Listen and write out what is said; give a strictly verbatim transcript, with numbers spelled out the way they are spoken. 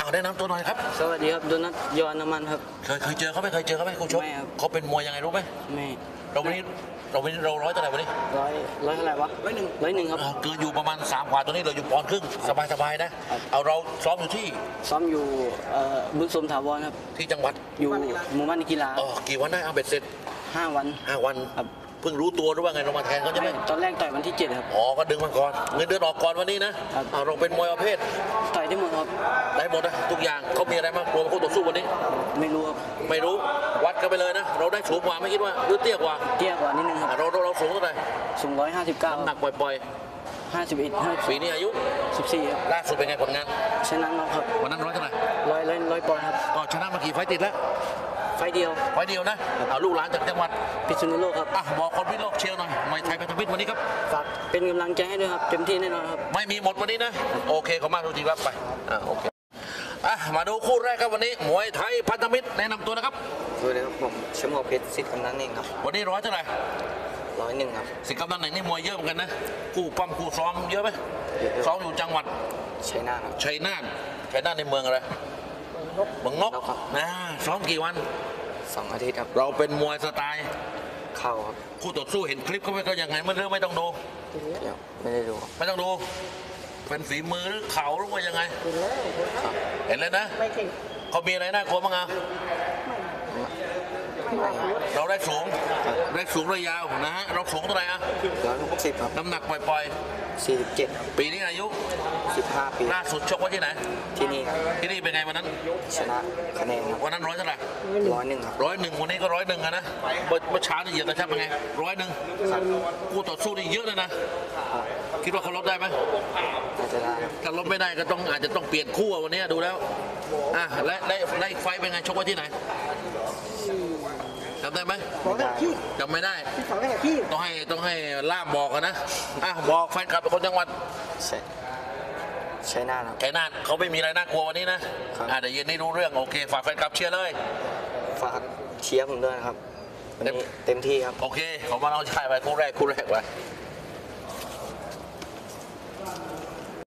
แนะนำตัวหน่อยครับสวัสดีครับโดนัทยอนน้ำมันครับเคยเคยเจอเขาไหมเคยเจอเขาไหมคู่ชกไม่ครับเขาเป็นมวยยังไงรู้ไหมไม่เราวันนี้เราวันนี้เราร้อยเท่าไหร่วันนี้ร้อยร้อยเท่าไหร่วะร้อยหนึ่งร้อยหนึ่งครับเกินอยู่ประมาณสามกว่าตัวนี้เราอยู่ปอนด์ครึ่งสบายสบายนะเอาเราซ้อมอยู่ที่ซ้อมอยู่เอ่อบุญสมถาวรครับที่จังหวัดอยู่หมู่บ้านกีฬาอ๋อกี่วันได้เอาเบ็ดเสร็จห้าวันห้าวันเพิ่งรู้ตัวหรือว่าไงเรามาแทนเขาใช่ไหมตอนแรกต่อยวันที่เจ็ดครับอ๋อก็ดึงมาก่อนเงินเดือนออกก่อนวันนี้นะเราเป็นมวยประเภทต่อยได้หมดครับได้หมดนะทุกอย่างเขามีอะไรบ้างกลัวคู่ต่อสู้วันนี้ไม่รู้ครับไม่รู้วัดกันไปเลยนะเราได้สูงกว่าไม่คิดว่าหรือเตี้ยกว่าเตี้ยกว่านิดนึงครับเราเราสูงเท่าไหร่สูงร้อยห้าสิบเก้าน้ำหนักปล่อยๆห้าสิบเอ็ดห้าปีนี้อายุสิบสี่ครับล่าสุดเป็นไงผลงานชนะน็อกครับวันนั้นร้อยเท่าไหร่ร้อยร้อยร้อยปอนด์ครับก็ชนะมากี่ไฟติดแล้วไฟเดียวไฟเดียวนะเอาลูกหลานจากจังหวัดพิษณุโลกครับอ่ะบอกคนพิษณุโลกเชียร์หน่อยมวยไทยพันธมิตรวันนี้ครับฝากเป็นกำลังใจให้ด้วยครับเต็มที่แน่นอนครับไม่มีหมดวันนี้นะโอเคขอบคุณจริงครับไปอ่ะโอเคอ่ะมาดูคู่แรกครับวันนี้มวยไทยพันธมิตรแนะนำตัวนะครับสวัสดีครับผมชมพูเพชรสิทธิ์กำนันเองครับวันนี้ร้อยเท่าไหร่ร้อยหนึ่งครับสิทธิ์กำนันเองนี่มวยเยอะเหมือนกันนะคู่ปั้มคู่ซ้อมเยอะไหมซ้อมอยู่จังหวัดชัยนาทชัยนาทชัยนาทในเมืองอะไรเมืองนกนะซ้อมกี่วันสองอาทิตย์ครับเราเป็นมวยสไตล์เข่าครับคู่ต่อสู้เห็นคลิปเขาไม่ก็ยังไงไม่เรื่องไม่ต้องดูไม่ได้ดูไม่ต้องดูเป็นฝีมือหรือเข่าหรือว่ายังไงเห็นแล้วนะเขามีอะไรน่ากลัวบ้างอ่ะเราได้สูงได้สูงระยาวนะฮะเราสูงเท่าไหร่อ่ะร้อยหกสิบครับน้ำหนักปล่อยๆสี่สิบเจ็ดปีนี้อายุสิบห้าปีล่าสุดชกไว้ที่ไหนที่นี่ที่นี่เป็นไงวันนั้นชนะคะแนนวันนั้นร้อยเท่าไหร่ร้อยหนึ่งครับร้อยหนึ่งวันนี้ก็ร้อยหนึ่งนะเมื่อเช้านี่เหยียบกระชับเป็นไงร้อยหนึ่งคู่ต่อสู้นี่เยอะเลยนะคิดว่าเขาลดได้ไหมอาจจะได้ถ้าลดไม่ได้ก็ต้องอาจจะต้องเปลี่ยนคู่วันนี้ดูแล้วอ่ะและและและไฟเป็นไงชกไว้ที่ไหนจำได้ไหมจำไม่ได้ต้องให้ต้องให้ล่ามบอกกันนะอ่ะบอกแฟนคลับเป็นคนจังหวัดชัยนาทครับชัยนาทเขาไม่มีอะไรน่ากลัววันนี้นะอ่ะเดี๋ยวเย็นนี้รู้เรื่องโอเคฝากแฟนคลับเชียร์เลยฝากเชียร์ผมด้วยครับวันนี้เต็มที่ครับโอเคขอมาเราชายไปคู่แรกคู่แรกไป